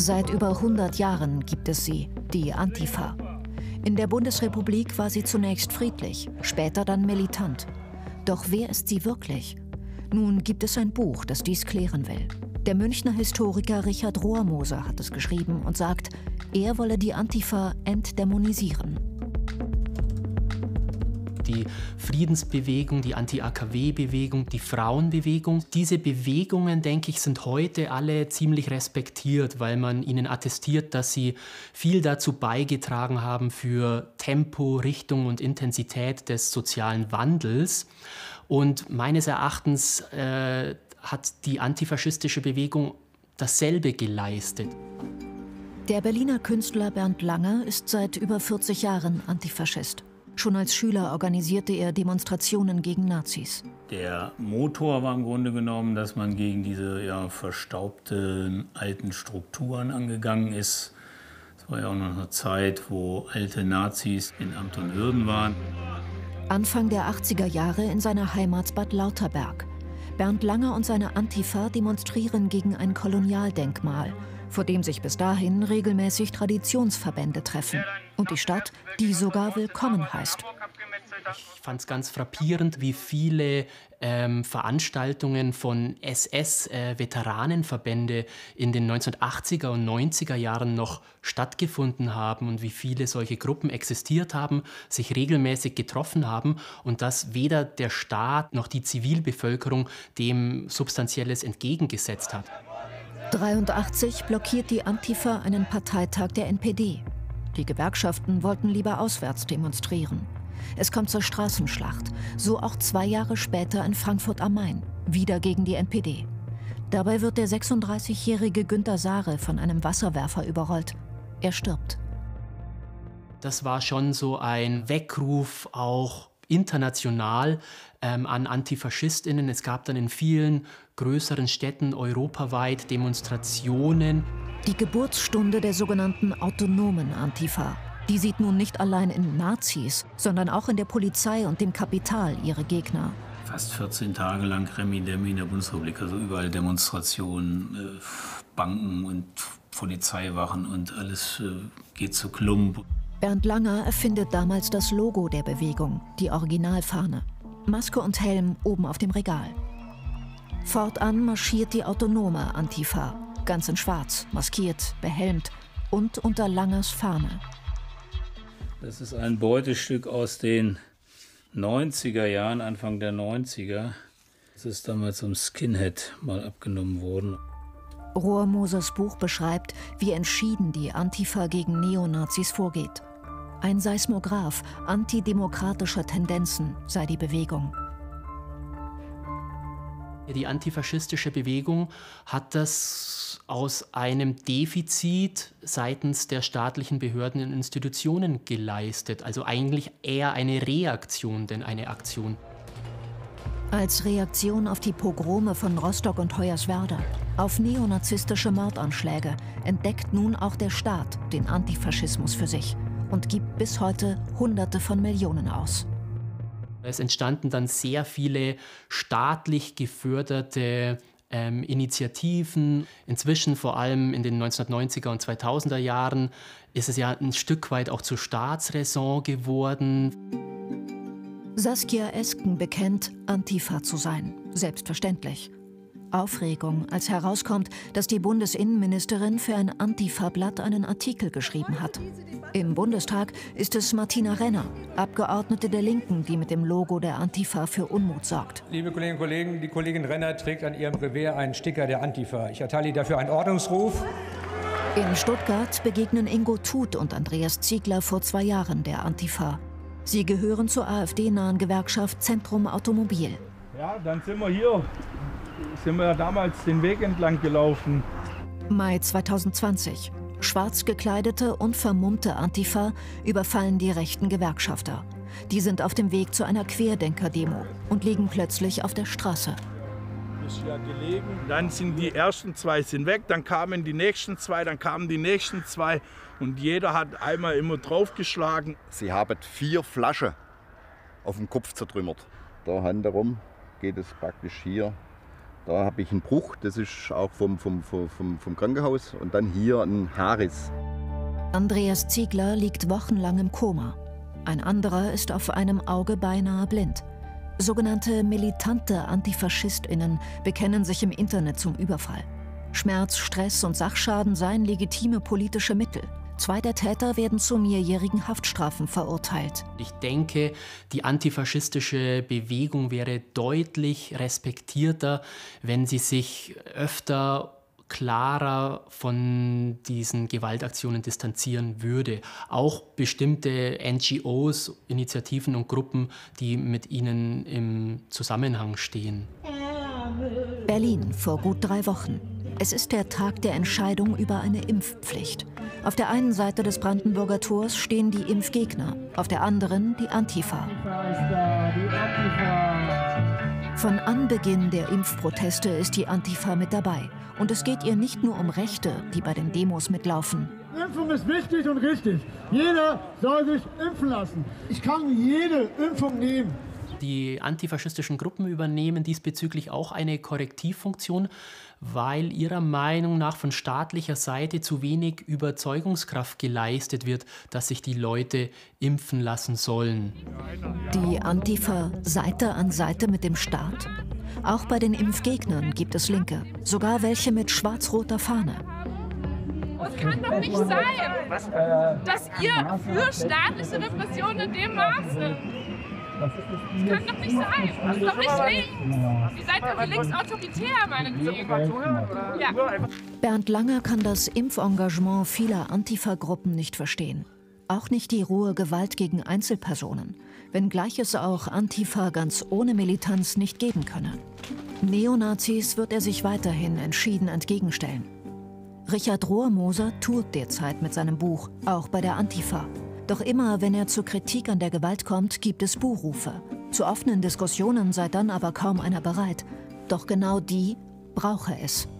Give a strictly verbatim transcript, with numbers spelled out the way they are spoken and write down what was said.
Seit über hundert Jahren gibt es sie, die Antifa. In der Bundesrepublik war sie zunächst friedlich, später dann militant. Doch wer ist sie wirklich? Nun gibt es ein Buch, das dies klären will. Der Münchner Historiker Richard Rohrmoser hat es geschrieben und sagt, er wolle die Antifa entdämonisieren. Die Friedensbewegung, die Anti-A K W-Bewegung, die Frauenbewegung. Diese Bewegungen, denke ich, sind heute alle ziemlich respektiert, weil man ihnen attestiert, dass sie viel dazu beigetragen haben für Tempo, Richtung und Intensität des sozialen Wandels. Und meines Erachtens äh, hat die antifaschistische Bewegung dasselbe geleistet. Der Berliner Künstler Bernd Langer ist seit über vierzig Jahren Antifaschist. Schon als Schüler organisierte er Demonstrationen gegen Nazis. Der Motor war im Grunde genommen, dass man gegen diese ja, verstaubten alten Strukturen angegangen ist. Es war ja auch noch eine Zeit, wo alte Nazis in Amt und Würden waren. Anfang der achtziger Jahre in seiner Heimatstadt Lauterberg. Bernd Langer und seine Antifa demonstrieren gegen ein Kolonialdenkmal, vor dem sich bis dahin regelmäßig Traditionsverbände treffen. Und die Stadt, die sogar willkommen heißt. Ich fand es ganz frappierend, wie viele ähm, Veranstaltungen von S S-Veteranenverbände äh, in den neunzehnhundertachtziger und neunziger Jahren noch stattgefunden haben und wie viele solche Gruppen existiert haben, sich regelmäßig getroffen haben und dass weder der Staat noch die Zivilbevölkerung dem Substanzielles entgegengesetzt hat. neunzehnhundertdreiundachtzig blockiert die Antifa einen Parteitag der N P D. Die Gewerkschaften wollten lieber auswärts demonstrieren. Es kommt zur Straßenschlacht, so auch zwei Jahre später in Frankfurt am Main, wieder gegen die N P D. Dabei wird der sechsunddreißigjährige Günter Sahre von einem Wasserwerfer überrollt. Er stirbt. Das war schon so ein Weckruf, auch international, ähm, an AntifaschistInnen. Es gab dann in vielen größeren Städten europaweit Demonstrationen. Die Geburtsstunde der sogenannten autonomen Antifa. Die sieht nun nicht allein in Nazis, sondern auch in der Polizei und dem Kapital ihre Gegner. Fast vierzehn Tage lang Remi-Demi in der Bundesrepublik, also überall Demonstrationen, äh, Banken und Polizeiwachen und alles äh, geht zu Klump. Bernd Langer erfindet damals das Logo der Bewegung, die Originalfahne. Maske und Helm oben auf dem Regal. Fortan marschiert die autonome Antifa, ganz in schwarz, maskiert, behelmt und unter Langers Fahne. Das ist ein Beutestück aus den neunziger Jahren, Anfang der neunziger. Das ist damals zum Skinhead mal abgenommen worden. Rohrmosers Buch beschreibt, wie entschieden die Antifa gegen Neonazis vorgeht. Ein Seismograph antidemokratischer Tendenzen sei die Bewegung. Die antifaschistische Bewegung hat das aus einem Defizit seitens der staatlichen Behörden und Institutionen geleistet. Also eigentlich eher eine Reaktion, denn eine Aktion. Als Reaktion auf die Pogrome von Rostock und Hoyerswerda, auf neonazistische Mordanschläge, entdeckt nun auch der Staat den Antifaschismus für sich und gibt bis heute Hunderte von Millionen aus. Es entstanden dann sehr viele staatlich geförderte ähm, Initiativen. Inzwischen, vor allem in den neunzehnhundertneunziger und zweitausender Jahren, ist es ja ein Stück weit auch zur Staatsräson geworden. Saskia Esken bekennt, Antifa zu sein. Selbstverständlich. Aufregung, als herauskommt, dass die Bundesinnenministerin für ein Antifa-Blatt einen Artikel geschrieben hat. Im Bundestag ist es Martina Renner, Abgeordnete der Linken, die mit dem Logo der Antifa für Unmut sorgt. Liebe Kolleginnen und Kollegen, die Kollegin Renner trägt an ihrem Revers einen Sticker der Antifa. Ich erteile ihr dafür einen Ordnungsruf. In Stuttgart begegnen Ingo Tuth und Andreas Ziegler vor zwei Jahren der Antifa. Sie gehören zur AfD-nahen Gewerkschaft Zentrum Automobil. Ja, dann sind wir hier. Sind wir ja damals den Weg entlang gelaufen. Mai zweitausendzwanzig. Schwarz gekleidete und vermummte Antifa überfallen die rechten Gewerkschafter. Die sind auf dem Weg zu einer Querdenker-Demo und liegen plötzlich auf der Straße. Ist ja gelegen. Dann sind die ersten zwei sind weg, dann kamen die nächsten zwei, dann kamen die nächsten zwei und jeder hat einmal immer draufgeschlagen. Sie haben vier Flaschen auf dem Kopf zertrümmert. Da handherum geht es praktisch hier Da habe ich einen Bruch, das ist auch vom, vom, vom, vom Krankenhaus. Und dann hier ein Haarriss. Andreas Ziegler liegt wochenlang im Koma. Ein anderer ist auf einem Auge beinahe blind. Sogenannte militante AntifaschistInnen bekennen sich im Internet zum Überfall. Schmerz, Stress und Sachschaden seien legitime politische Mittel. Zwei der Täter werden zu mehrjährigen Haftstrafen verurteilt. Ich denke, die antifaschistische Bewegung wäre deutlich respektierter, wenn sie sich öfter klarer von diesen Gewaltaktionen distanzieren würde. Auch bestimmte N G Os, Initiativen und Gruppen, die mit ihnen im Zusammenhang stehen. Berlin vor gut drei Wochen. Es ist der Tag der Entscheidung über eine Impfpflicht. Auf der einen Seite des Brandenburger Tors stehen die Impfgegner, auf der anderen die Antifa. Von Anbeginn der Impfproteste ist die Antifa mit dabei. Und es geht ihr nicht nur um Rechte, die bei den Demos mitlaufen. Impfung ist wichtig und richtig. Jeder soll sich impfen lassen. Ich kann jede Impfung nehmen. Die antifaschistischen Gruppen übernehmen diesbezüglich auch eine Korrektivfunktion, weil ihrer Meinung nach von staatlicher Seite zu wenig Überzeugungskraft geleistet wird, dass sich die Leute impfen lassen sollen. Die Antifa Seite an Seite mit dem Staat? Auch bei den Impfgegnern gibt es Linke, sogar welche mit schwarz-roter Fahne. Es kann doch nicht sein, dass ihr für staatliche Repressionen in dem Maß sind. Das kann doch nicht sein. Das ist doch nicht links. Ihr seid doch links autoritär, meinetwegen. Ja. Bernd Langer kann das Impfengagement vieler Antifa-Gruppen nicht verstehen. Auch nicht die rohe Gewalt gegen Einzelpersonen, wenngleich es auch Antifa ganz ohne Militanz nicht geben könne. Neonazis wird er sich weiterhin entschieden entgegenstellen. Richard Rohrmoser tourt derzeit mit seinem Buch, auch bei der Antifa. Doch immer, wenn er zur Kritik an der Gewalt kommt, gibt es Buhrufe. Zu offenen Diskussionen sei dann aber kaum einer bereit. Doch genau die brauche es.